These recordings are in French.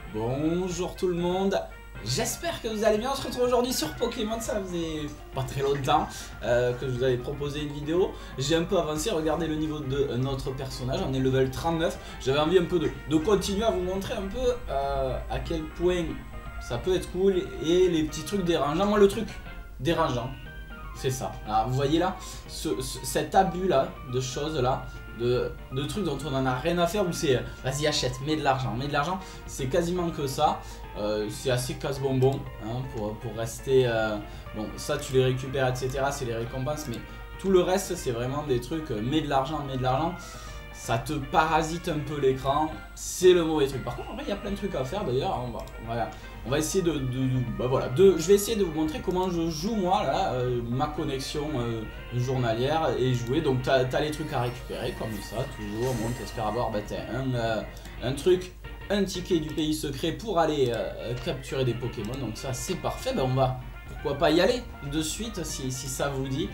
Bonjour tout le monde, j'espère que vous allez bien. On se retrouve aujourd'hui sur Pokémon. Ça faisait pas très longtemps que je vous avais proposé une vidéo. J'ai un peu avancé, regardez le niveau de notre personnage, on est level 39. J'avais envie un peu de continuer à vous montrer un peu à quel point ça peut être cool et les petits trucs dérangeants. Moi le truc dérangeant, c'est ça. Alors, vous voyez là, cet abus là, de choses là, de trucs dont on en a rien à faire, où c'est vas-y achète, mets de l'argent, c'est quasiment que ça. C'est assez casse-bonbon hein, pour rester. Bon, ça tu les récupères, etc. C'est les récompenses, mais tout le reste c'est vraiment des trucs mets de l'argent. Ça te parasite un peu l'écran, c'est le mauvais truc. Par contre, il y a plein de trucs à faire d'ailleurs. On va essayer je vais essayer de vous montrer comment je joue moi là, ma connexion journalière et jouer. Donc tu as les trucs à récupérer comme ça, toujours. Bon, t'espères avoir un truc, un ticket du pays secret pour aller capturer des Pokémon. Donc ça c'est parfait, on va pourquoi pas y aller de suite si ça vous dit.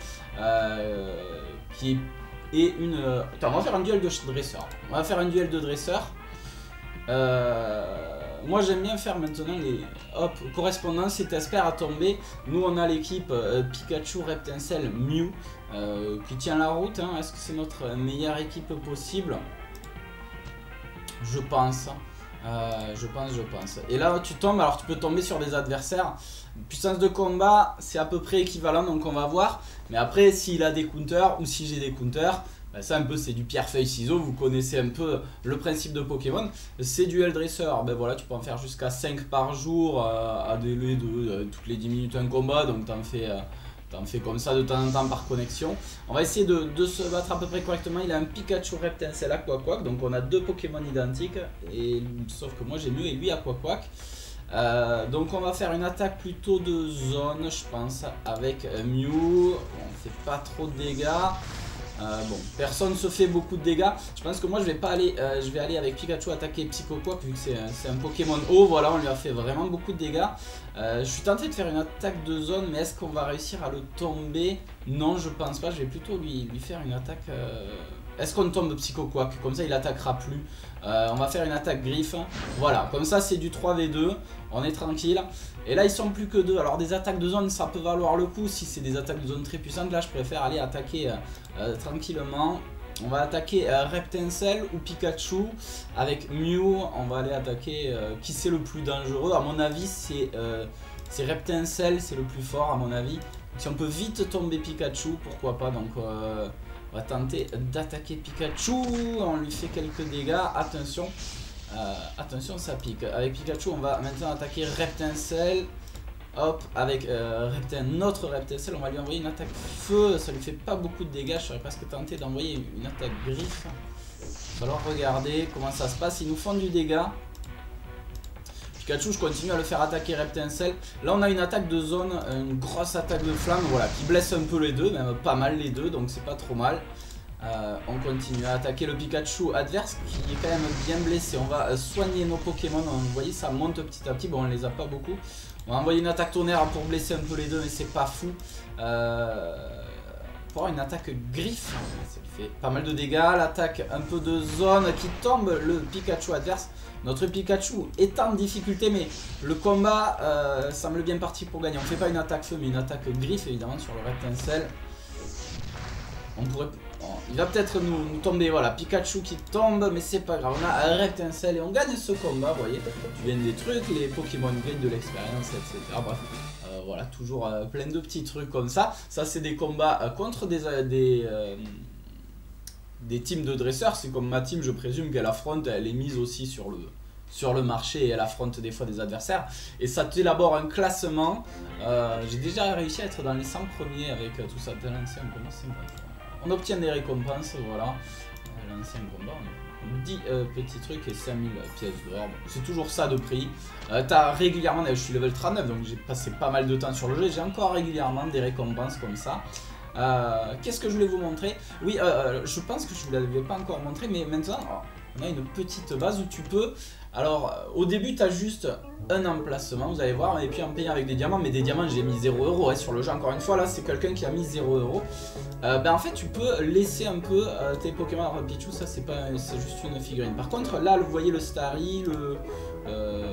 Attends, on va faire un duel de dresseur. On va faire un duel de dresseur. Moi j'aime bien faire maintenant les correspondances et t'espères à tomber. Nous on a l'équipe Pikachu, Reptincelle, Mew qui tient la route hein. Est-ce que c'est notre meilleure équipe possible? Je pense. Je pense. Et là tu tombes, alors tu peux tomber sur des adversaires. Puissance de combat c'est à peu près équivalent, donc on va voir. Mais après s'il a des counters ou si j'ai des counters, ça un peu c'est du pierre feuille ciseaux. Vous connaissez un peu le principe de Pokémon. C'est duel dresseur, voilà, tu peux en faire jusqu'à 5 par jour à délai de toutes les 10 minutes un combat. Donc t'en fais comme ça de temps en temps par connexion. On va essayer de se battre à peu près correctement. Il a un Pikachu, Reptincelle, Aquaquack. Donc on a deux Pokémon identiques. Sauf que moi j'ai Mew et lui Aquaquack. Donc on va faire une attaque plutôt de zone je pense avec Mew. On fait pas trop de dégâts. Bon, personne se fait beaucoup de dégâts. Je pense que moi je vais pas aller, je vais aller avec Pikachu attaquer Psychoquack vu que c'est un Pokémon haut. Voilà, on lui a fait vraiment beaucoup de dégâts. Je suis tenté de faire une attaque de zone, mais est-ce qu'on va réussir à le tomber? Non, je pense pas. Je vais plutôt lui faire une attaque. Est-ce qu'on tombe Psychoquack? Comme ça il attaquera plus. On va faire une attaque griffe. Voilà, comme ça c'est du 3v2. On est tranquille. Et là ils sont plus que deux. Alors des attaques de zone ça peut valoir le coup. Si c'est des attaques de zone très puissantes, là je préfère aller attaquer tranquillement. On va attaquer Reptincelle ou Pikachu. Avec Mew on va aller attaquer qui c'est le plus dangereux. À mon avis c'est Reptincelle, c'est le plus fort à mon avis. Si on peut vite tomber Pikachu, pourquoi pas. Donc on va tenter d'attaquer Pikachu. On lui fait quelques dégâts. Attention. Attention ça pique. Avec Pikachu on va maintenant attaquer Reptincelle. Hop, avec notre Reptincelle on va lui envoyer une attaque feu. Ça lui fait pas beaucoup de dégâts. Je serais presque tenté d'envoyer une attaque griffe. Il va falloir regarder comment ça se passe. Ils nous font du dégât. Pikachu je continue à le faire attaquer Reptincelle. Là on a une attaque de zone, une grosse attaque de flamme, voilà, qui blesse un peu les deux, même pas mal les deux, donc c'est pas trop mal. On continue à attaquer le Pikachu adverse qui est quand même bien blessé. On va soigner nos Pokémon. Vous voyez ça monte petit à petit. Bon on les a pas beaucoup. On va envoyer une attaque tonnerre pour blesser un peu les deux, mais c'est pas fou. Pour avoir une attaque griffe, ça lui fait pas mal de dégâts. L'attaque un peu de zone qui tombe le Pikachu adverse. Notre Pikachu est en difficulté, mais le combat semble bien parti pour gagner. On fait pas une attaque feu mais une attaque griffe évidemment sur le Reptincelle. On pourrait... il va peut-être nous tomber, voilà, Pikachu qui tombe, mais c'est pas grave, on a un Reptincelle et on gagne ce combat, vous voyez, tu gagnes des trucs, les Pokémon gagnent de l'expérience, etc. Bref, voilà, toujours plein de petits trucs comme ça. Ça c'est des combats contre des teams de dresseurs. C'est comme ma team, je présume qu'elle affronte, elle est mise aussi sur le marché et elle affronte des fois des adversaires. Et ça t'élabore un classement. J'ai déjà réussi à être dans les 100 premiers avec tout ça de l'ancien combat. On obtient des récompenses, voilà. L'ancien combat, on a 10 petits trucs et 5000 pièces d'or. Bon, c'est toujours ça de prix. T'as régulièrement, je suis level 39 donc j'ai passé pas mal de temps sur le jeu. J'ai encore régulièrement des récompenses comme ça. Qu'est-ce que je voulais vous montrer? Oui, je pense que je vous l'avais pas encore montré, mais maintenant on a une petite base où tu peux... Alors au début tu as juste un emplacement, vous allez voir, et puis en payant avec des diamants, mais des diamants j'ai mis 0 € hein, sur le jeu. Encore une fois là c'est quelqu'un qui a mis 0 €. En fait tu peux laisser un peu tes Pokémon. Alors Pichu ça c'est juste une figurine. Par contre là vous voyez le Starry,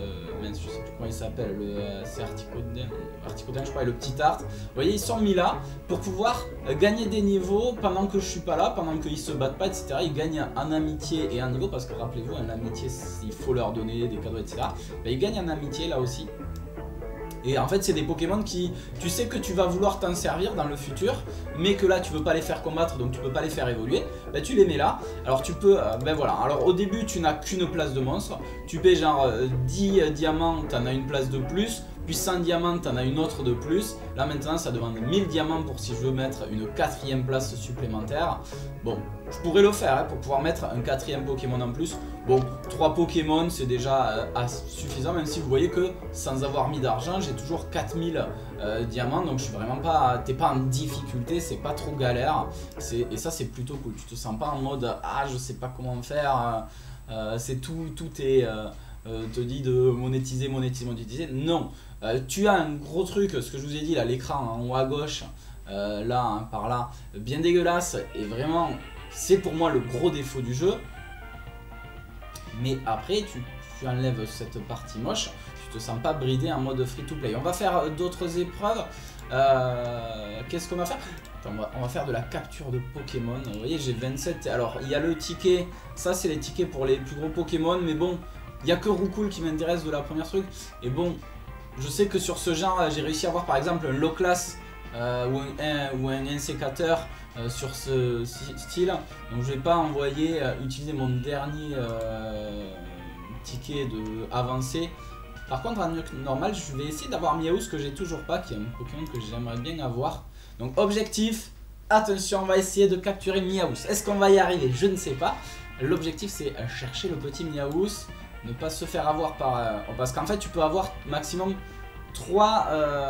je sais plus comment il s'appelle, c'est Articodin, je crois, et le petit Tarte. Vous voyez, ils sont mis là pour pouvoir gagner des niveaux pendant que je suis pas là, pendant qu'ils se battent pas, etc. Ils gagnent en amitié et en niveau, parce que rappelez-vous, en amitié, il faut leur donner des cadeaux, etc. Ben, ils gagnent en amitié là aussi. Et en fait c'est des Pokémon qui, tu sais que tu vas vouloir t'en servir dans le futur, mais que là tu veux pas les faire combattre, donc tu peux pas les faire évoluer, bah tu les mets là. Alors tu peux, ben voilà, alors au début tu n'as qu'une place de monstre, tu payes genre 10 diamants, t'en as une place de plus, puis 100 diamants, t'en as une autre de plus. Là maintenant ça demande 1000 diamants pour si je veux mettre une 4e place supplémentaire. Bon, je pourrais le faire hein, pour pouvoir mettre un 4e Pokémon en plus. Bon, 3 Pokémon c'est déjà suffisant, même si vous voyez que sans avoir mis d'argent j'ai toujours 4000 diamants, donc je suis vraiment pas, t'es pas en difficulté, c'est pas trop galère, et ça c'est plutôt cool, tu te sens pas en mode ah je sais pas comment faire, c'est tout est te dit de monétiser, non, tu as un gros truc, ce que je vous ai dit là, l'écran en haut à gauche, là, hein, par là, bien dégueulasse, et vraiment c'est pour moi le gros défaut du jeu. Mais après tu enlèves cette partie moche, tu te sens pas bridé en mode free to play. On va faire d'autres épreuves. Qu'est-ce qu'on va faire? Attends, on va faire de la capture de Pokémon. Vous voyez j'ai 27. Alors il y a le ticket, ça c'est les tickets pour les plus gros Pokémon. Mais bon, il n'y a que Roucoule qui m'intéresse de la première truc. Et bon, je sais que sur ce genre j'ai réussi à avoir par exemple un low class ou un insécateur sur ce style, donc je vais pas utiliser mon dernier ticket de avancé. Par contre en normal je vais essayer d'avoir Miaous que j'ai toujours pas, qui est un Pokémon que j'aimerais bien avoir. Donc objectif, attention, on va essayer de capturer Miaous. Est-ce qu'on va y arriver? Je ne sais pas. L'objectif c'est chercher le petit Miaous, ne pas se faire avoir par parce qu'en fait tu peux avoir maximum 3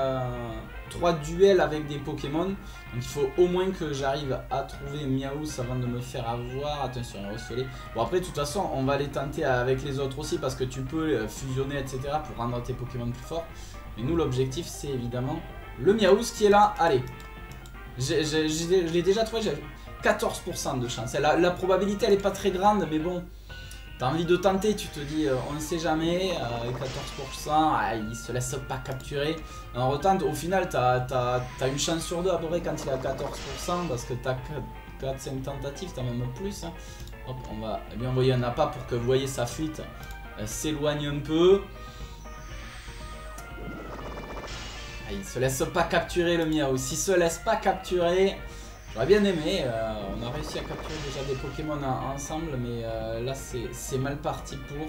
duels avec des Pokémon, donc il faut au moins que j'arrive à trouver Miaous avant de me faire avoir. Attention, Rosselet. Bon après de toute façon on va les tenter avec les autres aussi, parce que tu peux fusionner etc pour rendre tes Pokémon plus forts. Mais nous l'objectif c'est évidemment le Miaous qui est là. Allez, je l'ai déjà trouvé, j'ai 14% de chance. La probabilité elle est pas très grande, mais bon, t'as envie de tenter, tu te dis on ne sait jamais, 14%, il se laisse pas capturer. On retente, au final t'as une chance sur 2 à peu près quand il est à 14%, parce que t'as 4-5 tentatives, t'as même plus. Hein. Hop, on va lui envoyer un appât pour que vous voyez sa fuite s'éloigne un peu. Ah, il se laisse pas capturer le Miaous, il se laisse pas capturer. J'aurais bien aimé, on a réussi à capturer déjà des Pokémon ensemble, mais là c'est mal parti pour.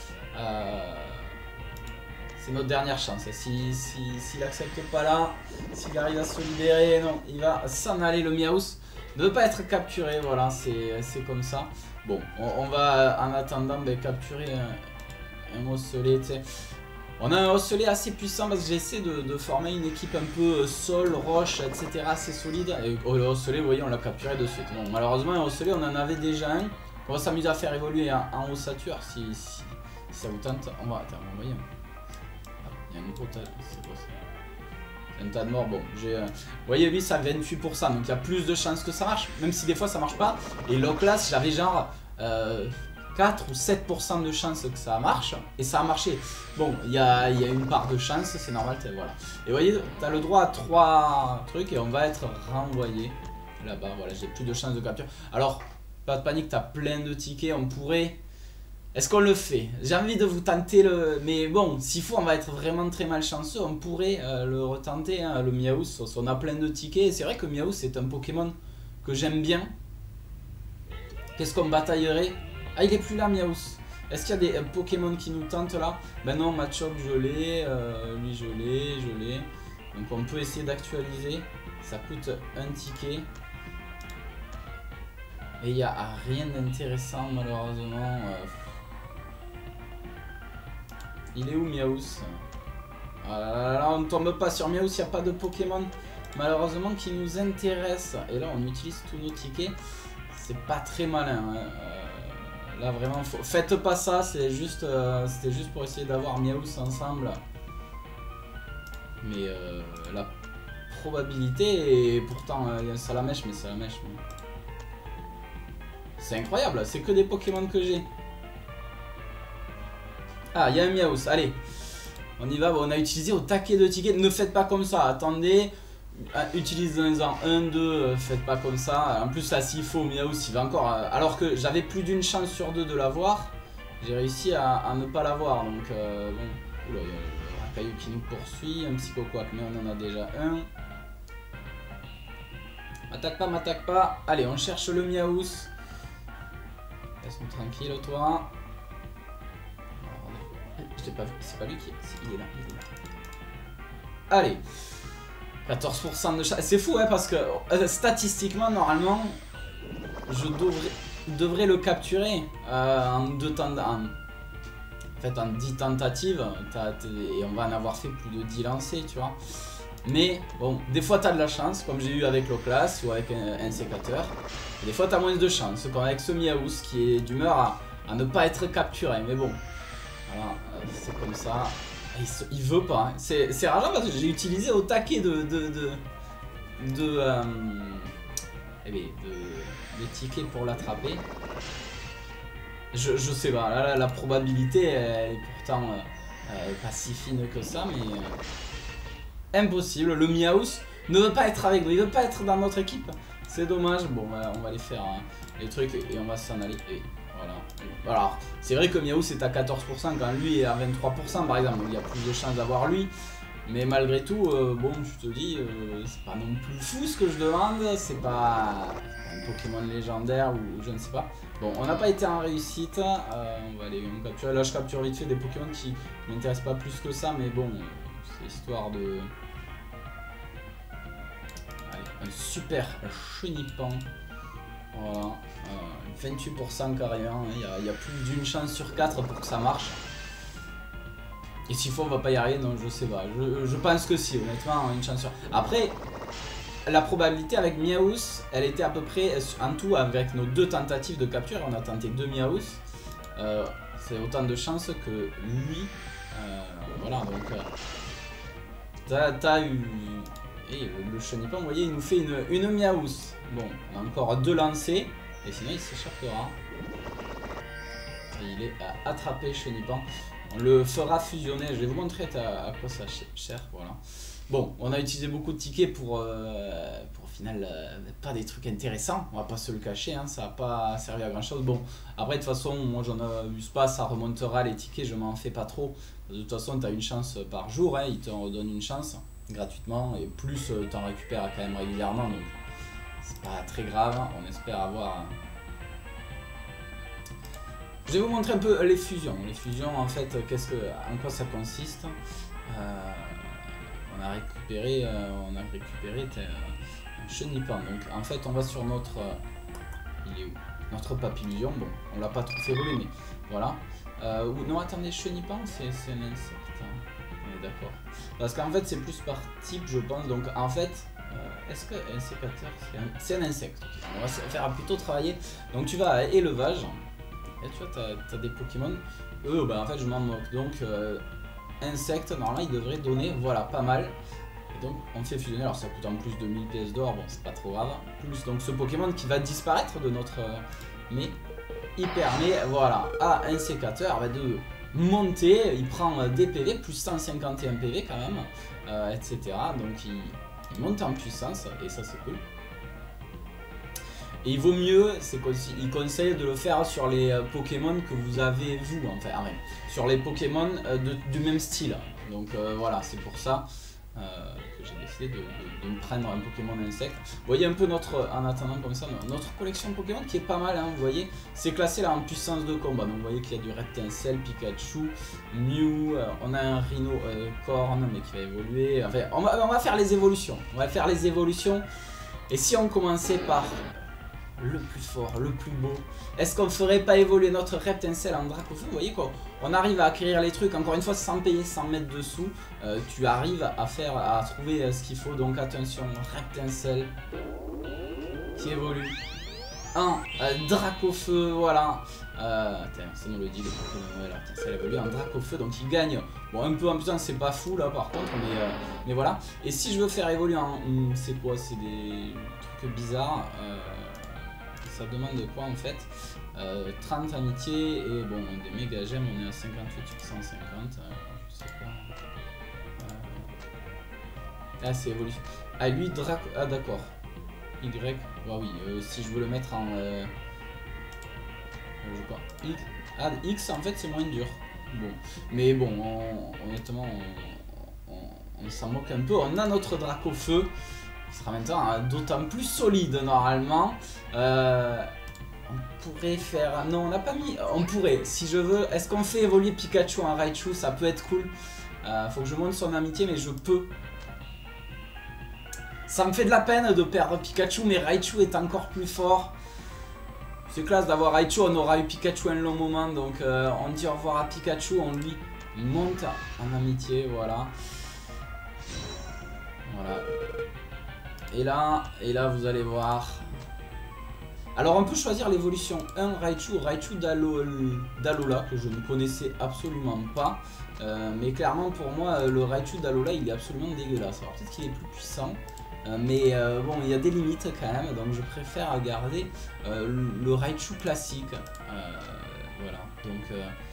C'est notre dernière chance. S'il accepte pas là, s'il arrive à se libérer, non, il va s'en aller le Miaous. Ne pas être capturé, voilà, c'est comme ça. Bon, on va en attendant capturer un Rosselet, tu sais. On a un Rosselet assez puissant parce que j'essaie de former une équipe un peu sol, roche, etc. assez solide. Et le Rosselet, vous voyez, on l'a capturé de suite. Bon, malheureusement, un Rosselet, on en avait déjà un. On va s'amuser à faire évoluer en ossature si ça vous tente. On va envoyer. Il y a un gros tas. C'est quoi ça? Un tas de morts. Bon, vous voyez, lui, ça a 28%. Donc il y a plus de chances que ça marche. Même si des fois ça marche pas. Et low class, j'avais genre 4 ou 7% de chance que ça marche, et ça a marché. Bon, il y a une part de chance, c'est normal, voilà. Et vous voyez, tu as le droit à 3 trucs et on va être renvoyé là-bas. Voilà, j'ai plus de chance de capture. Alors, pas de panique, tu as plein de tickets, on pourrait... Est-ce qu'on le fait? J'ai envie de vous tenter le... Mais bon, s'il faut, on va être vraiment très malchanceux, on pourrait le retenter, hein, le Miaous. On a plein de tickets, et c'est vrai que Miaous c'est un Pokémon que j'aime bien. Qu'est-ce qu'on bataillerait? Ah, il est plus là, Miaous. Est-ce qu'il y a des Pokémon qui nous tentent là? Ben non, Machop, je l'ai. Lui, je l'ai. Donc on peut essayer d'actualiser. Ça coûte un ticket. Et il n'y a rien d'intéressant, malheureusement. Il est où, Miaous? Ah là là, on ne tombe pas sur Miaous, il n'y a pas de Pokémon, malheureusement, qui nous intéresse. Et là, on utilise tous nos tickets. C'est pas très malin. Hein. Là vraiment, faites pas ça, c'était juste pour essayer d'avoir Miaous ensemble. Mais la probabilité, et pourtant il y a un Salamèche, mais Salamèche... C'est incroyable, c'est que des Pokémon que j'ai. Ah, il y a un Miaous, allez. On y va, bon, on a utilisé au taquet de tickets. Ne faites pas comme ça, attendez. Utilisez-en 1, 2, faites pas comme ça. En plus là s'il faut, Miaus il va encore. Alors que j'avais plus d'une chance sur 2 de l'avoir. J'ai réussi à ne pas l'avoir. Donc bon. Oula, il y a un caillou qui nous poursuit. Un psychoquack, mais on en a déjà un. M'attaque pas. Allez, on cherche le Miaus. Laisse-nous tranquille toi. Je l'ai pas vu, c'est pas lui qui est. Il est là, il est là. Allez. 14% de chance. C'est fou hein, parce que statistiquement normalement je devrais le capturer en 10 tentatives et on va en avoir fait plus de 10 lancers tu vois. Mais bon, des fois tu as de la chance comme j'ai eu avec l'Oclass ou avec un sécateur. Et des fois tu as moins de chance comme avec ce Miaus qui est d'humeur à ne pas être capturé. Mais bon, voilà, c'est comme ça. Il veut pas, hein. C'est rageant parce que j'ai utilisé au taquet de tickets pour l'attraper. Je sais pas, là la probabilité elle est pourtant pas si fine que ça, mais impossible. Le Miaus ne veut pas être avec nous, il veut pas être dans notre équipe. C'est dommage, bon on va aller faire les trucs et on va s'en aller. Voilà. Alors, c'est vrai que Miaus est à 14% quand lui est à 23% par exemple, donc il y a plus de chances d'avoir lui. Mais malgré tout, bon, je te dis, c'est pas non plus fou ce que je demande, c'est pas un Pokémon légendaire ou je ne sais pas. Bon, on n'a pas été en réussite, on va aller capturer. Là, je capture vite fait des Pokémon qui m'intéressent pas plus que ça, mais bon, c'est histoire de. Allez, un super Chenipan. Voilà, 28% carrément, il y a plus d'une chance sur 4 pour que ça marche. Et s'il faut on va pas y arriver, donc je sais pas, je pense que si, honnêtement, une chance sur... Après, la probabilité avec Miaus, elle était à peu près, en tout avec nos 2 tentatives de capture, on a tenté 2 Miaus, c'est autant de chances que lui, voilà, donc t'as eu... Et le Chenipan, vous voyez, il nous fait une Miaus. Bon, on a encore 2 lancers. Et sinon, il s'échappera. Et il est à attraper Chenipan. On le fera fusionner. Je vais vous montrer à quoi ça sert. Voilà. Bon, on a utilisé beaucoup de tickets pour au final, pas des trucs intéressants. On va pas se le cacher. Hein, ça n'a pas servi à grand chose. Bon, après, de toute façon, moi, j'en abuse pas. Ça remontera les tickets. Je m'en fais pas trop. De toute façon, tu as une chance par jour. Hein, il te redonne une chance gratuitement et plus tu en récupères quand même régulièrement, donc c'est pas très grave. On espère avoir. Je vais vous montrer un peu les fusions. Les fusions, en fait, en quoi ça consiste. On a récupéré un Chenipan. Donc en fait, on va sur notre il est où, notre Papillusion. Bon, on l'a pas trop fait voler, mais voilà. Non, attendez, Chenipan, c'est un insecte. D'accord. Parce qu'en fait c'est plus par type je pense, donc en fait est-ce que un sécateur c'est un insecte. On va se faire plutôt travailler. Donc tu vas à élevage et tu vois t'as des Pokémon, eux bah en fait je m'en moque, donc insecte normalement il devrait donner voilà pas mal. Et donc on fait fusionner, alors ça coûte en plus de 1000 pièces d'or, bon c'est pas trop grave. Plus donc ce Pokémon qui va disparaître de notre mais il permet voilà à un sécateur de monter, il prend des PV, plus 151 PV quand même, etc. Donc il monte en puissance et ça c'est cool. Et il vaut mieux, il conseille de le faire sur les Pokémon que vous avez vous, enfin sur les Pokémon du même style. Donc voilà, c'est pour ça que j'ai décidé de me prendre un Pokémon insecte. Vous voyez un peu en attendant comme ça, notre collection de Pokémon qui est pas mal, hein, vous voyez, c'est classé là en puissance de combat. Donc vous voyez qu'il y a du Reptincelle, Pikachu, Mew, on a un Rhino Corn mais qui va évoluer. Enfin, on va faire les évolutions. On va faire les évolutions. Et si on commençait par le plus fort, le plus beau, est-ce qu'on ferait pas évoluer notre Reptincelle en Dracofeu? Vous voyez quoi, on arrive à acquérir les trucs, encore une fois sans payer, sans mettre dessous, tu arrives à trouver ce qu'il faut. Donc attention, Reptincelle qui évolue en Dracofeu, voilà. Ça nous le dit, le Pokémon, la Reptincelle évolue en Dracofeu, donc il gagne, bon un peu en puissance, c'est pas fou là par contre, mais voilà. Et si je veux faire évoluer en, c'est quoi, c'est des trucs bizarres, ça demande de quoi en fait, 30 amitiés et bon des méga gemmes, on est à 58 sur 150, je sais pas. Ah, c'est évolution. Ah, lui, Draco. Ah, d'accord. Y. Bah oui, si je veux le mettre en. Je sais pas. X. Ah, X, en fait, c'est moins dur. Bon. Mais bon, honnêtement, on s'en moque un peu. On a notre Draco Feu. Qui sera maintenant d'autant plus solide, normalement. On pourrait faire. Non, on n'a pas mis. On pourrait, si je veux. Est-ce qu'on fait évoluer Pikachu en Raichu? Ça peut être cool. Faut que je monte son amitié, mais je peux. Ça me fait de la peine de perdre Pikachu, mais Raichu est encore plus fort. C'est classe d'avoir Raichu, on aura eu Pikachu un long moment, donc on dit au revoir à Pikachu, on lui monte en amitié, voilà. Voilà. Et là vous allez voir. Alors on peut choisir l'évolution 1 Raichu, Raichu d'Alola, que je ne connaissais absolument pas. Mais clairement pour moi le Raichu d'Alola il est absolument dégueulasse. Alors peut-être qu'il est plus puissant. Mais bon, il y a des limites quand même, donc je préfère garder le Raichu classique. Voilà, donc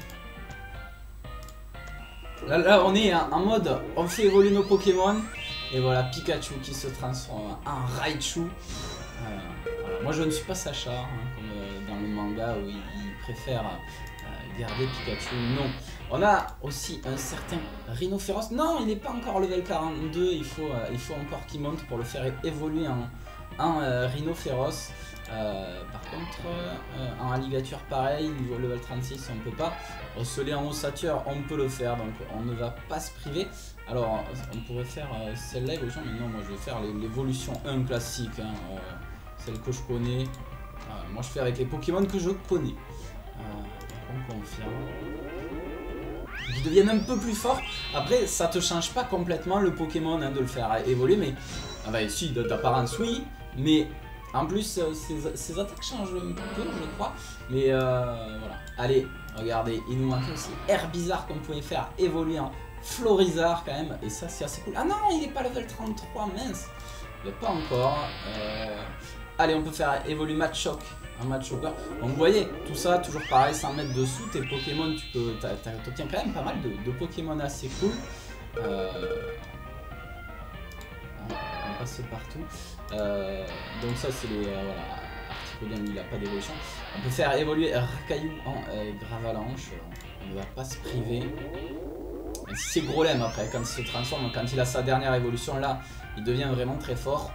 là on est en mode, on fait évoluer nos Pokémon. Et voilà, Pikachu qui se transforme en Raichu. Voilà. Moi je ne suis pas Sacha, hein, comme dans le manga où il préfère garder Pikachu. Non. On a aussi un certain Rhinophéros. Non, il n'est pas encore level 42. Il faut encore qu'il monte pour le faire évoluer en Rhinophéros. Par contre, en Alligator pareil, niveau level 36, on ne peut pas. Osselet en ossature, on peut le faire, donc on ne va pas se priver. Alors, on pourrait faire celle-là, évolution, mais non, moi je vais faire l'évolution 1 classique, hein, celle que je connais. Moi je fais avec les Pokémon que je connais. On confirme. Ils deviennent un peu plus forts. Après, ça te change pas complètement le Pokémon hein, de le faire évoluer, mais ah bah si, d'apparence oui, mais en plus ses attaques changent un peu, je crois. Mais voilà. Allez, regardez, il nous manquait aussi Herbizarre qu'on pouvait faire évoluer en Florizarre quand même, et ça c'est assez cool. Ah non, il est pas level 33, mince. Il n'est pas encore. Allez, on peut faire évoluer Machoke. Un Machoke. Donc vous voyez, tout ça, toujours pareil, 100 mètres dessous, tes Pokémon, tu obtiens quand même pas mal de Pokémon assez cool. On passe partout. Donc ça c'est les... voilà, Articuno, il n'a pas d'évolution. On peut faire évoluer Rakayu en Gravalanche. On ne va pas se priver. C'est Grolem après, quand il se transforme, quand il a sa dernière évolution là, il devient vraiment très fort.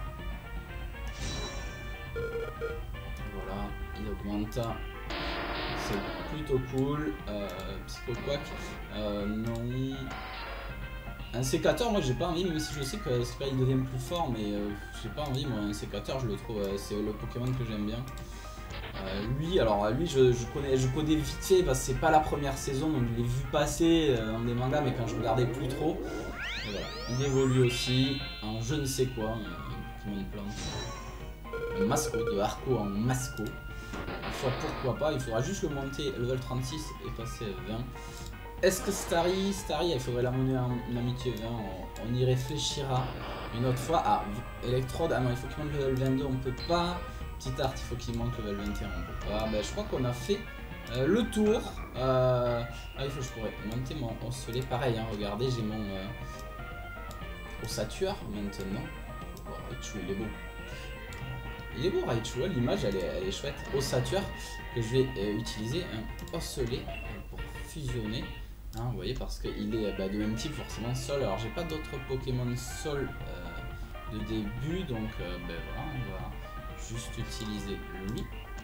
Voilà, il augmente. C'est plutôt cool. Psychoquack, non. Un sécateur, moi j'ai pas envie, même si je sais que c'est pas il devient plus fort, mais j'ai pas envie, moi un sécateur je le trouve, c'est le Pokémon que j'aime bien. Lui, alors lui je connais vite fait parce que c'est pas la première saison, donc je l'ai vu passer dans des mangas, mais quand je regardais plus trop. Et voilà. Il évolue aussi en je ne sais quoi, un Pokémon plante. Un Masco, de Arco en Masco. Soit pourquoi pas, il faudra juste le monter level 36 et passer à 20. Est-ce que Starry, il faudrait la mener en amitié 20, on y réfléchira une autre fois. Ah, Electrode, ah non, il faut qu'il monte level 22, on peut pas. Petit Art, il faut qu'il monte level 21, on peut pas. Ben, je crois qu'on a fait le tour. Ah, il faut que je pourrais monter mon osselet. Pareil, hein, regardez, j'ai mon ossature maintenant. Oh, Raichu, il est beau. Il est beau Raichu, l'image elle est chouette. Ossature que je vais utiliser un osselet pour fusionner. Hein, vous voyez, parce qu'il est de même type, forcément sol. Alors j'ai pas d'autres Pokémon sol de début, donc ben voilà, on va juste utiliser lui.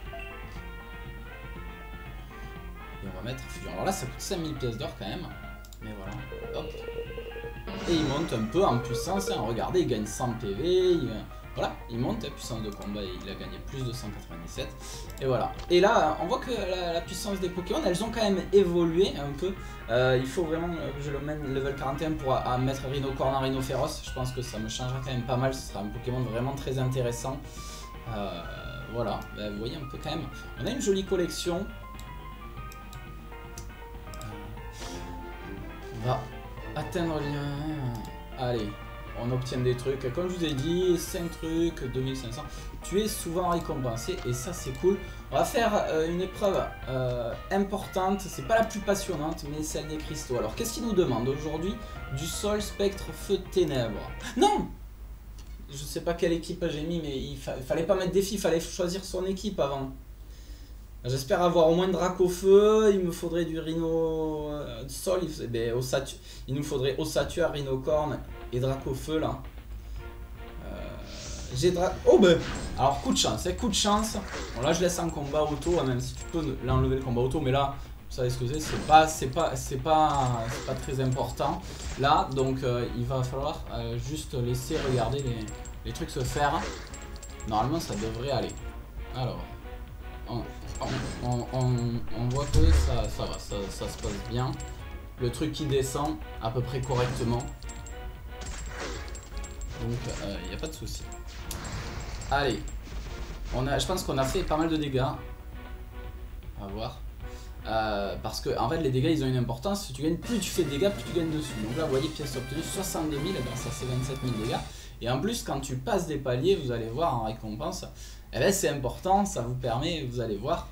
Et on va mettre fusion. Alors là ça coûte 5000 pièces d'or quand même. Mais voilà, hop. Et il monte un peu en puissance, hein. Regardez, il gagne 100 PV. Voilà, il monte la puissance de combat et il a gagné plus de 197. Et voilà. Et là, on voit que la puissance des Pokémon, elles ont quand même évolué un peu. Il faut vraiment que je le mène level 41 pour mettre Rhinocorn en Rhinophéros. Je pense que ça me changera quand même pas mal. Ce sera un Pokémon vraiment très intéressant. Voilà, vous voyez, on peut quand même... On a une jolie collection. On va atteindre les... Allez. On obtient des trucs, comme je vous ai dit, 5 trucs, 2500. Tu es souvent récompensé et ça c'est cool. On va faire une épreuve importante, c'est pas la plus passionnante, mais celle des cristaux. Alors qu'est-ce qu'il nous demande aujourd'hui? Du sol, spectre, feu, ténèbres. Non, je sais pas quelle équipe j'ai mis, mais il fallait pas mettre défi, il fallait choisir son équipe avant. J'espère avoir au moins Dracofeu, il me faudrait du Rhino Sol, il nous faudrait Ossature, Rhinocorn et Dracofeu là. Oh ben, alors coup de chance, coup de chance. Bon là je laisse en combat auto, même si tu peux l'enlever le combat auto, mais là, vous savez ce que c'est pas très important. Là, donc il va falloir juste laisser regarder les trucs se faire. Normalement ça devrait aller. Alors, on voit que ça va, ça se passe bien. Le truc qui descend à peu près correctement. Donc il n'y a pas de souci. Allez, je pense qu'on a fait pas mal de dégâts. On va voir. Parce que en fait les dégâts ils ont une importance. Si tu gagnes, plus tu fais de dégâts, plus tu gagnes dessus. Donc là vous voyez pièces obtenues 62 000 grâce à ces 27 000 dégâts. Et en plus quand tu passes des paliers, vous allez voir en récompense, eh ben, c'est important, ça vous permet, vous allez voir.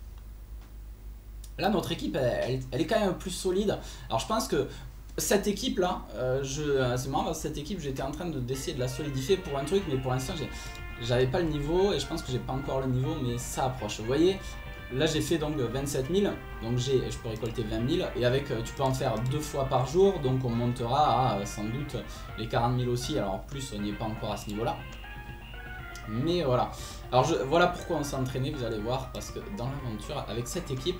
Là notre équipe elle est quand même plus solide. Alors je pense que cette équipe là, c'est marrant, cette équipe j'étais en train d'essayer de la solidifier pour un truc, mais pour l'instant j'avais pas le niveau et je pense que j'ai pas encore le niveau, mais ça approche. Vous voyez, là j'ai fait donc 27 000, donc je peux récolter 20 000 et avec tu peux en faire 2 fois par jour, donc on montera à sans doute les 40 000 aussi. Alors plus on n'y est pas encore à ce niveau là, mais voilà. Alors voilà pourquoi on s'est entraîné, vous allez voir, parce que dans l'aventure avec cette équipe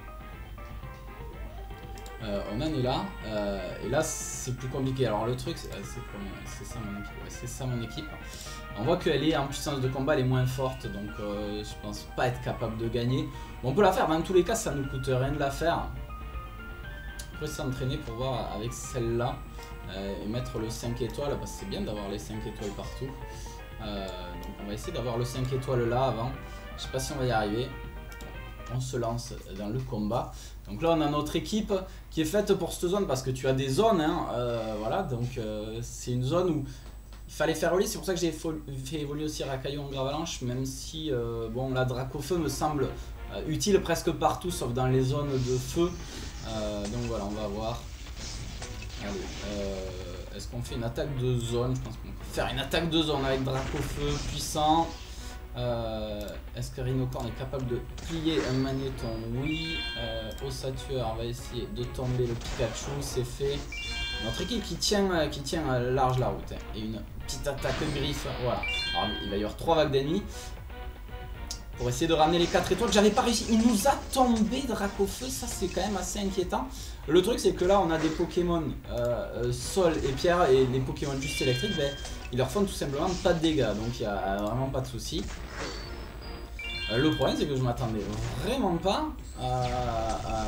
on en est là, et là c'est plus compliqué. Alors le truc c'est ça mon équipe, ouais, c'est ça mon équipe. On voit qu'elle est en puissance de combat, elle est moins forte, donc je pense pas être capable de gagner. Bon, on peut la faire, dans tous les cas ça nous coûte rien de la faire. On peut s'entraîner pour voir avec celle-là et mettre le 5 étoiles, parce que c'est bien d'avoir les 5 étoiles partout. Donc on va essayer d'avoir le 5 étoiles là avant. Je sais pas si on va y arriver. On se lance dans le combat. Donc là on a notre équipe qui est faite pour cette zone, parce que tu as des zones, hein, voilà, donc c'est une zone où il fallait faire évoluer. C'est pour ça que j'ai fait évoluer aussi Racaillou en Gravalanche, même si bon, la Dracofeu me semble utile presque partout sauf dans les zones de feu. Donc voilà, on va voir. Allez, est-ce qu'on fait une attaque de zone? Je pense qu'on peut faire une attaque de zone avec Dracofeu puissant. Est-ce que Rhinocorn est capable de plier un magnéton? Oui. Ossature, on va essayer de tomber le Pikachu, c'est fait. Notre équipe qui tient large la route, hein. Et une petite attaque griffe, voilà. Alors il va y avoir 3 vagues d'ennemis pour essayer de ramener les 4 étoiles. J'avais pas réussi, il nous a tombé Dracofeu, ça c'est quand même assez inquiétant. Le truc c'est que là on a des Pokémon sol et pierre, et les Pokémon juste électriques, ben, ils leur font tout simplement pas de dégâts, donc il n'y a vraiment pas de souci. Le problème c'est que je m'attendais vraiment pas à...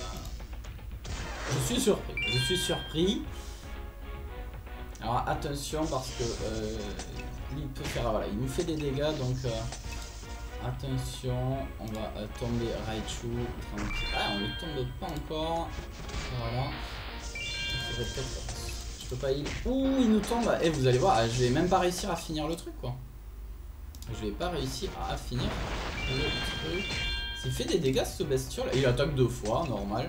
Je suis surpris. Alors attention, parce que il peut faire, voilà, il nous fait des dégâts, donc attention, on va tomber Raichu tranquille. Ah, on ne tombe pas encore. Voilà. Je peux pas y... Ouh, il nous tombe. Et vous allez voir, je vais même pas réussir à finir le truc, quoi. Je vais pas réussir à finir le truc. Il fait des dégâts ce bestiole. Et il attaque 2 fois, normal.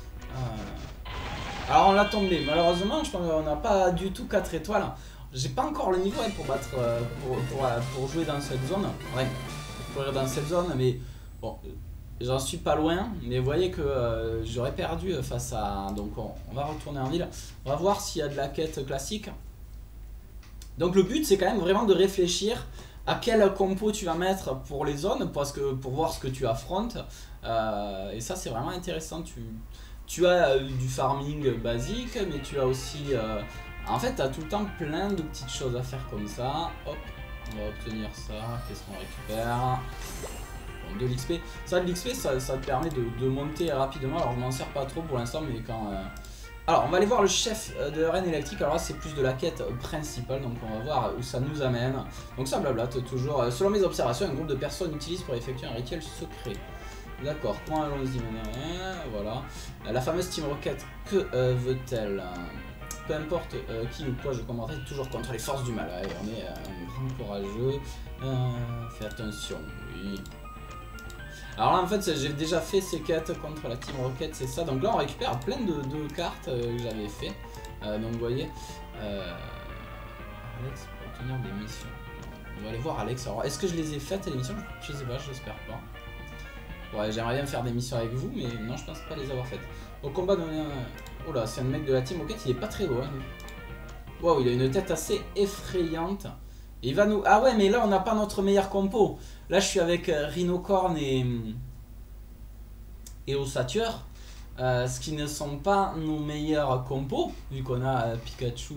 Alors on l'a tombé. Malheureusement, je pense qu'on n'a pas du tout 4 étoiles. J'ai pas encore le niveau, hein, pour battre, pour jouer dans cette zone. Ouais, pour jouer dans cette zone, mais bon, j'en suis pas loin. Mais vous voyez que j'aurais perdu face à... Donc on va retourner en ville. On va voir s'il y a de la quête classique. Donc le but c'est quand même vraiment de réfléchir à quel compo tu vas mettre pour les zones, parce que pour voir ce que tu affrontes. Et ça c'est vraiment intéressant. Tu as du farming basique, mais tu as aussi... en fait, tu as tout le temps plein de petites choses à faire comme ça. Hop, on va obtenir ça. Qu'est-ce qu'on récupère? Bon, de l'XP. Ça, de l'XP, ça te permet de monter rapidement. Alors, je m'en sers pas trop pour l'instant, mais quand... Alors, on va aller voir le chef de Reine Électrique. Alors là, c'est plus de la quête principale, donc on va voir où ça nous amène. Donc ça blablate toujours. Selon mes observations, un groupe de personnes utilise pour effectuer un rituel secret. D'accord, point, allons-y maintenant. Voilà. La fameuse Team Rocket, que veut-elle? Peu importe qui ou quoi, je combattrai toujours contre les forces du mal. Allez, on est un grand courageux. Fais attention, oui. Alors là, en fait, j'ai déjà fait ces quêtes contre la Team Rocket, c'est ça. Donc là, on récupère plein de cartes que j'avais fait. Donc vous voyez, Alex pour obtenir des missions. On va aller voir Alex. Alors, est-ce que je les ai faites les missions? Je sais pas, j'espère pas. Ouais, j'aimerais bien faire des missions avec vous, mais non, je pense pas les avoir faites. Au combat, oh là, c'est un mec de la team Rocket, il est pas très loin. Wow, il a une tête assez effrayante. Et il va nous... Ah ouais, mais là, on n'a pas notre meilleur compo. Là, je suis avec Rhinocorn et Ossature. Ce qui ne sont pas nos meilleurs compos, vu qu'on a Pikachu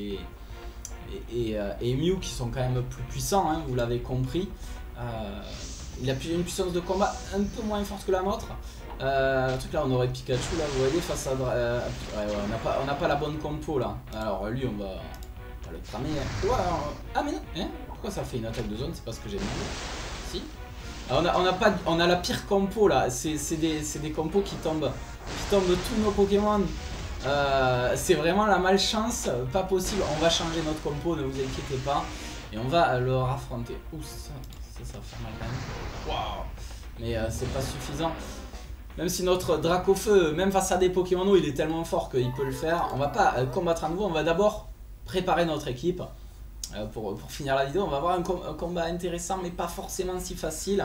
et Mew qui sont quand même plus puissants, hein, vous l'avez compris. Il a une puissance de combat un peu moins forte que la nôtre. Le truc là, on aurait Pikachu là, vous voyez, face à... ouais, on n'a pas la bonne compo là. Alors lui, on va le cramer. Ouais, ah mais non, hein, pourquoi ça fait une attaque de zone? C'est pas ce que j'ai demandé. Si. Alors, on a la pire compo là. C'est des compos qui tombent tous nos Pokémon. C'est vraiment la malchance, pas possible. On va changer notre compo, ne vous inquiétez pas. Et on va leur affronter. Ouh, ça va faire mal quand même. Waouh. Mais c'est pas suffisant. Même si notre Dracofeu, même face à des Pokémon, il est tellement fort qu'il peut le faire. On va pas combattre à nouveau, on va d'abord préparer notre équipe. Pour finir la vidéo, on va avoir un combat intéressant, mais pas forcément si facile.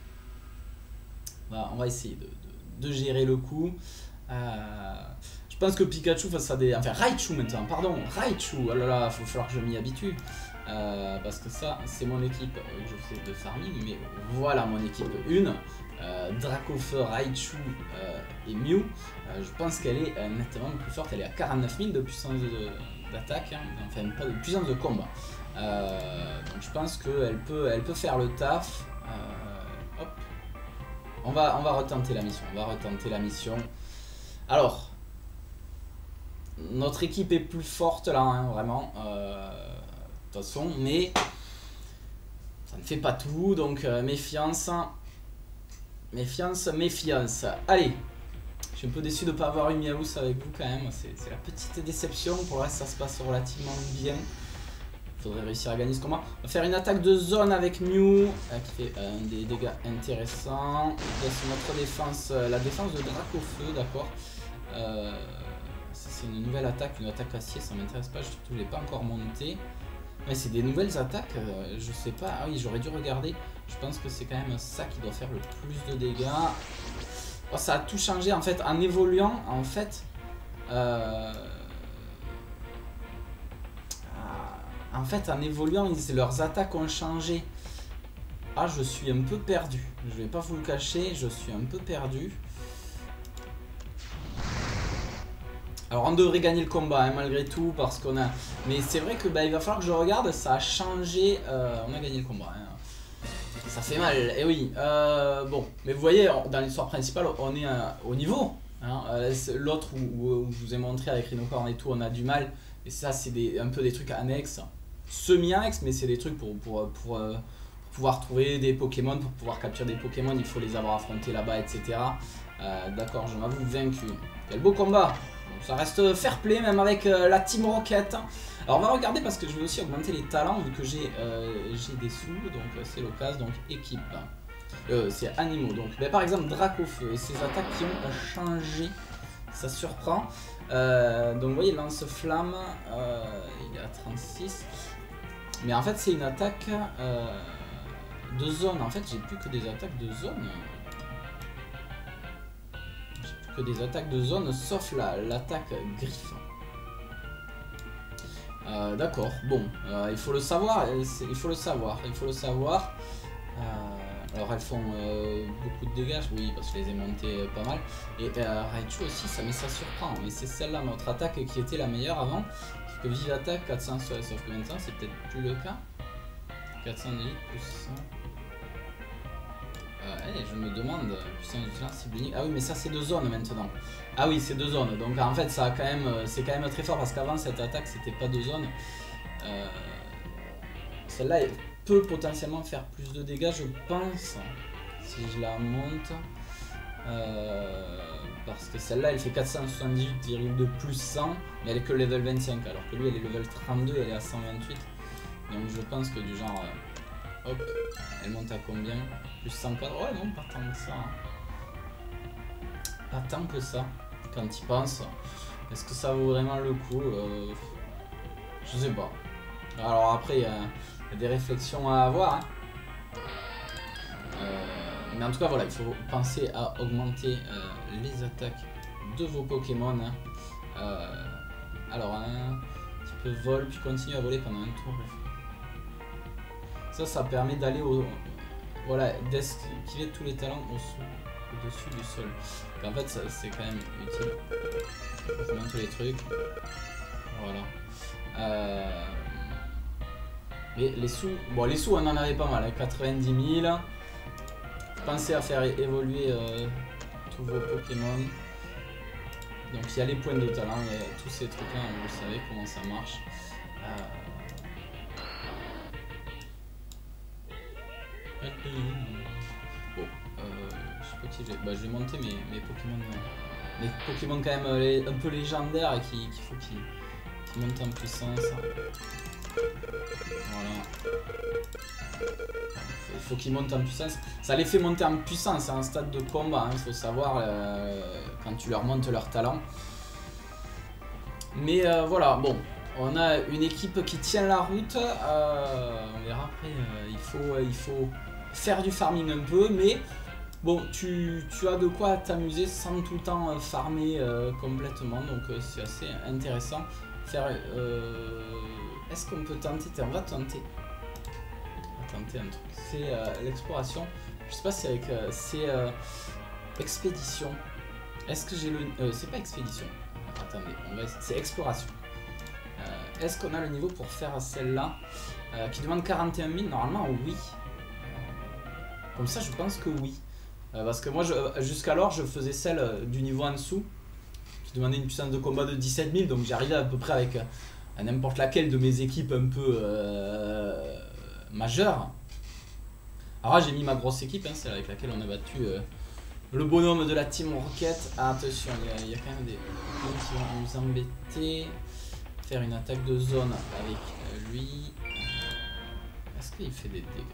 On va essayer de gérer le coup. Je pense que Pikachu face à des... Enfin, Raichu maintenant, pardon, Raichu. Oh là là, il va falloir que je m'y habitue. Parce que ça, c'est mon équipe que je fais de farming. Mais voilà mon équipe 1. Dracofeu, Raichu et Mew. Je pense qu'elle est nettement plus forte. Elle est à 49 000 de puissance d'attaque. Hein. Enfin, pas de puissance de combat. Donc je pense qu'elle peut faire le taf. Hop. On va retenter la mission. Alors, notre équipe est plus forte là, hein, vraiment. De toute façon, mais ça ne fait pas tout, donc méfiance. Méfiance. Allez, je suis un peu déçu de ne pas avoir eu Miaous avec vous quand même. C'est la petite déception. Pour le reste, ça se passe relativement bien. Il faudrait réussir à gagner ce combat. On va faire une attaque de zone avec Mew qui fait des dégâts intéressants. Il y a sur notre défense, la défense de Dracofeu, d'accord. C'est une nouvelle attaque, une attaque acier, ça m'intéresse pas, surtout je ne l'ai pas encore monté. Mais c'est des nouvelles attaques, je sais pas. Ah oui, j'aurais dû regarder. Je pense que c'est quand même ça qui doit faire le plus de dégâts. Oh, ça a tout changé en fait en évoluant. En fait, en évoluant, leurs attaques ont changé. Ah, je suis un peu perdu. Je vais pas vous le cacher, je suis un peu perdu. Alors on devrait gagner le combat hein, malgré tout parce qu'on a... Mais c'est vrai que il va falloir que je regarde, ça a changé. On a gagné le combat. Hein. Ça fait mal, et oui. Bon, mais vous voyez, dans l'histoire principale, on est au niveau. Hein. L'autre où je vous ai montré avec Rhinocorn et tout, on a du mal. Et ça, c'est un peu des trucs annexes. Semi-annexes, mais c'est des trucs pour pouvoir trouver des Pokémon, pour pouvoir capturer des Pokémon, il faut les avoir affrontés là-bas, etc. D'accord, je m'avoue vaincu. Quel beau combat! Ça reste fair play même avec la Team Rocket. Alors on va regarder parce que je vais aussi augmenter les talents vu que j'ai des sous, donc c'est l'occasion. Donc équipe, c'est animaux. Donc par exemple Dracofeu et ses attaques qui ont changé, ça surprend. Donc vous voyez lance-flamme, il est à 36. Mais en fait c'est une attaque de zone. En fait j'ai plus que des attaques de zone. Que des attaques de zone sauf l'attaque griffe. D'accord, bon, il faut le savoir, alors elles font beaucoup de dégâts, oui, parce que je les ai montées pas mal. Et Raichu aussi, mais ça surprend. Mais c'est celle-là, notre attaque qui était la meilleure avant. Parce que vive attaque 400, sauf que maintenant c'est peut-être plus le cas. 418 plus 100. Je me demande, puissance de lance cible unique. Ah oui, mais ça c'est de zone maintenant. Ah oui, c'est de zone. Donc en fait, ça a quand même, c'est quand même très fort parce qu'avant cette attaque c'était pas de zone. Celle-là peut potentiellement faire plus de dégâts, je pense, si je la monte. Parce que celle-là elle fait 478,2 plus 100, mais elle est que level 25, alors que lui elle est level 32, elle est à 128. Donc je pense que du genre. Hop, elle monte à combien? Plus 104. Ouais, non, pas tant que ça. Hein. Pas tant que ça, quand il pense. Est-ce que ça vaut vraiment le coup? Je sais pas. Alors après, il y a des réflexions à avoir. Hein. Mais en tout cas, voilà, il faut penser à augmenter les attaques de vos Pokémon. Hein. Alors, un petit peu vol, puis continue à voler pendant un tour. Ça permet d'aller au... Voilà, d'esquiver tous les talents au-dessus du sol. Et en fait, c'est quand même utile. Je montre les trucs. Voilà. Et les sous... Bon, les sous, on en avait pas mal. Hein, 90 000. Pensez à faire évoluer tous vos Pokémon. Donc il y a les points de talent, il y a tous ces trucs là, vous savez comment ça marche. Bon, je sais pas qui je vais monter mes Pokémon quand même un peu légendaires et qu'il faut qu'ils montent en puissance. Voilà. Il faut qu'ils montent en puissance. Ça les fait monter en puissance, c'est un stade de combat, il faut savoir quand tu leur montes leur talent. Mais voilà, bon, on a une équipe qui tient la route. On verra après, il faut faire du farming un peu, mais bon, tu as de quoi t'amuser sans tout le temps farmer complètement, donc c'est assez intéressant. Est-ce qu'on peut tenter? On va tenter. Un truc, c'est l'exploration. Je sais pas si avec c'est expédition. Est-ce que j'ai le c'est pas expédition. Attendez, c'est exploration. Est-ce qu'on a le niveau pour faire celle-là qui demande 41 000? Normalement oui. Comme ça je pense que oui. Parce que moi jusqu'alors je faisais celle du niveau en dessous qui demandait une puissance de combat de 17 000, donc j'arrivais à peu près avec n'importe laquelle de mes équipes un peu majeur. Alors là j'ai mis ma grosse équipe, hein, celle avec laquelle on a battu le bonhomme de la Team Rocket. Ah, attention, il y a quand même des gens qui vont nous embêter. Faire une attaque de zone avec lui. Est-ce qu'il fait des dégâts?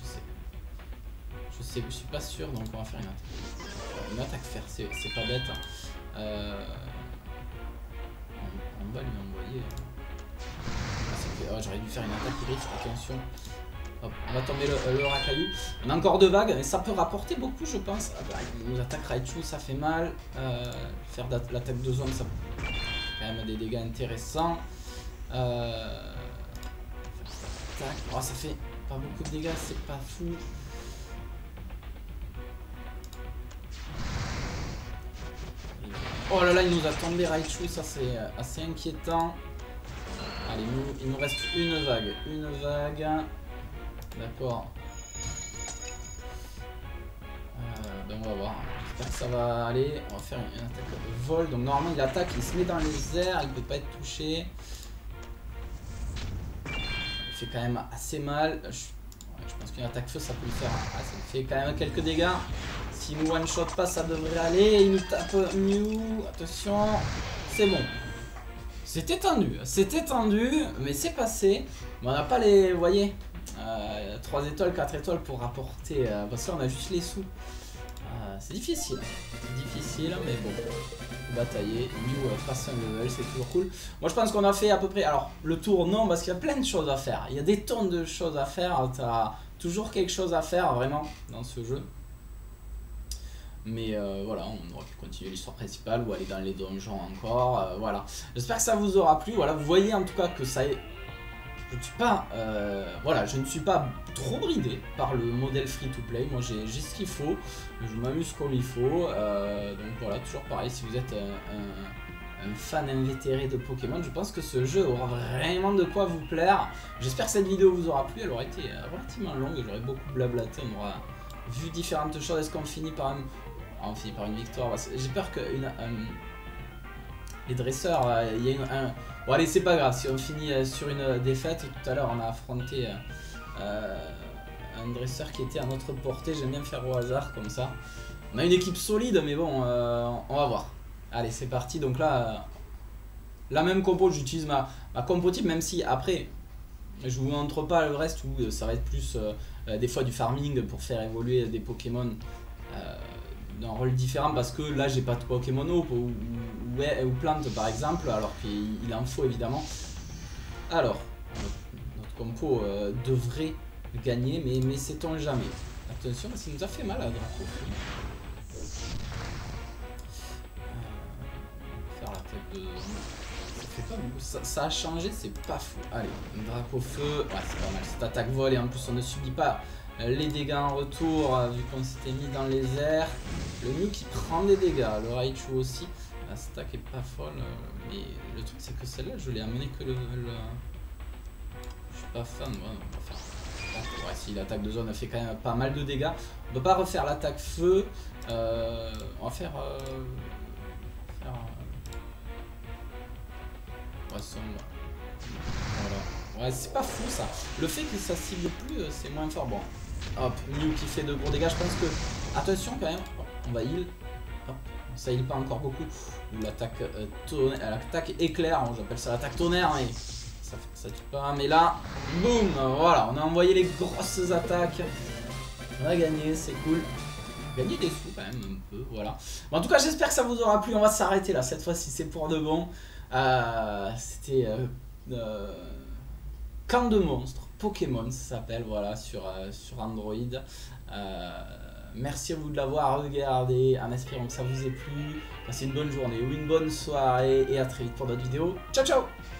Je suis pas sûr, donc on va faire une attaque fer, c'est pas bête. On va lui envoyer... Oh, j'aurais dû faire une attaque griffe, attention. Hop, on va tomber le racaillou. On a encore 2 vagues, et ça peut rapporter beaucoup, je pense. Ah bah, il nous attaque Raichu, ça fait mal. Faire l'attaque de zone, ça fait quand même des dégâts intéressants. Oh, ça fait pas beaucoup de dégâts, c'est pas fou. Oh là là, il nous a tombé Raichu, ça c'est assez inquiétant. Allez, il nous reste une vague. D'accord. Ben on va voir. J'espère que ça va aller. On va faire une attaque de vol. Donc normalement il attaque, il se met dans les airs, il ne peut pas être touché. Il fait quand même assez mal. Je pense qu'une attaque feu ça peut lui faire. Ah, ça lui fait quand même quelques dégâts. S'il nous one shot pas, ça devrait aller. Il nous tape Mew. Attention. C'est bon. C'était tendu, mais c'est passé. Mais on n'a pas les, vous voyez, 3 étoiles, 4 étoiles pour rapporter, parce que là on a juste les sous. C'est difficile, mais bon, batailler, Mew passe un level, c'est toujours cool. Moi je pense qu'on a fait à peu près, alors le tour non, parce qu'il y a plein de choses à faire. Il y a des tonnes de choses à faire, tu as toujours quelque chose à faire vraiment dans ce jeu. Mais voilà, on aurait pu continuer l'histoire principale ou aller dans les donjons encore, voilà. J'espère que ça vous aura plu, voilà, vous voyez en tout cas que ça est... Je ne suis pas, voilà, je ne suis pas trop bridé par le modèle free-to-play, moi j'ai ce qu'il faut, je m'amuse comme il faut, donc voilà, toujours pareil, si vous êtes un fan invétéré de Pokémon, je pense que ce jeu aura vraiment de quoi vous plaire. J'espère que cette vidéo vous aura plu, elle aura été relativement longue, j'aurais beaucoup blablaté, on aura vu différentes choses. Est-ce qu'on finit par on finit par une victoire? J'ai peur que les dresseurs, il y a bon allez, c'est pas grave, si on finit sur une défaite. Tout à l'heure on a affronté un dresseur qui était à notre portée, j'aime bien faire au hasard comme ça. On a une équipe solide, mais bon, on va voir. Allez, c'est parti. Donc là, la même compo, j'utilise ma compo type, même si après, je vous montre pas le reste où ça va être plus des fois du farming pour faire évoluer des Pokémon d'un rôle différent, parce que là j'ai pas de Pokémon ou plantes par exemple, alors qu'il en faut évidemment. Alors, Notre compo devrait gagner, mais sait-on jamais. Attention, parce qu'il nous a fait mal à Draco. Faire la tête de... Ça fait pas beaucoup. Ça a changé, c'est pas fou. Allez, Draco feu. Ouais, c'est pas mal. Cette attaque vol et en plus on ne subit pas les dégâts en retour vu qu'on s'était mis dans les airs. Le Mew qui prend des dégâts. Le Raichu aussi. La stack est pas folle. Mais le truc c'est que celle-là, je l'ai amené que le... Je suis pas fan. Ouais, on va faire... Ouais, si l'attaque de zone a fait quand même pas mal de dégâts. On peut pas refaire l'attaque feu. On va faire... Ouais, sombre. Voilà. Ouais, c'est pas fou ça. Le fait que ça cible plus, c'est moins fort. Bon. Hop, Mew qui fait de gros dégâts. Je pense que... Attention quand même. On va heal. Hop. Ça heal pas encore beaucoup. L'attaque l'attaque éclair. J'appelle ça l'attaque tonnerre. Mais ça fait que ça tue pas. Mais là, boum. Voilà. On a envoyé les grosses attaques. On a gagné. C'est cool. Gagner des sous quand même un peu. Voilà. Bon, en tout cas, j'espère que ça vous aura plu. On va s'arrêter là. Cette fois-ci, c'est pour de bon. C'était Camp de monstres Pokémon, ça s'appelle, voilà, sur Android. Merci à vous de l'avoir regardé, en espérant que ça vous ait plu. Passez une bonne journée ou une bonne soirée et à très vite pour d'autres vidéos. Ciao ciao.